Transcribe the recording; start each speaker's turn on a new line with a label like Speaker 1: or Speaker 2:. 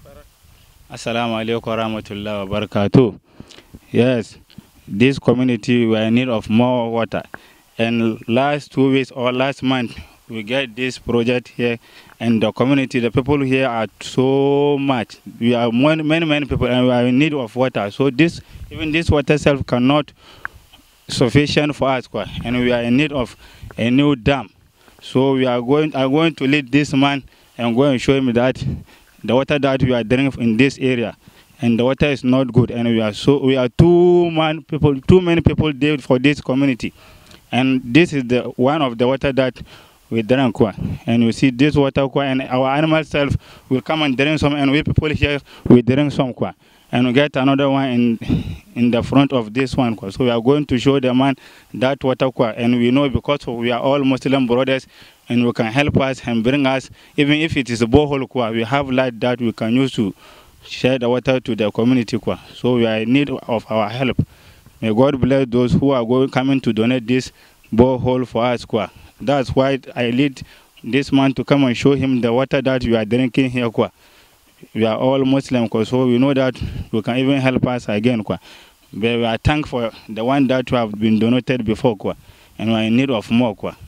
Speaker 1: Assalamu alaikum warahmatullahi wabarakatuh. Yes, this community we are in need of more water. And last 2 weeks or last month, we get this project here, and the community, the people here are so much. We are many people, and we are in need of water. So even this water self cannot sufficient for us, and we are in need of a new dam. So I'm going to lead this man and go and show him that the water that we are drinking in this area, and the water is not good, and we are too many people there for this community, and this is the one of the water that we drink, and you see this water, and our animal self will come and drink some, and we people here we drink some, and we get another one in the front of this one, so we are going to show the man that water, and we know because we are all Muslim brothers, and we can help us and bring us, even if it is a borehole, we have light that we can use to share the water to the community, so we are in need of our help. May God bless those who are coming to donate this borehole for us, That's why I lead this man to come and show him the water that we are drinking here, We are all Muslim, so we know that we can even help us again, But we are thankful for the one that we have been donated before, and we are in need of more,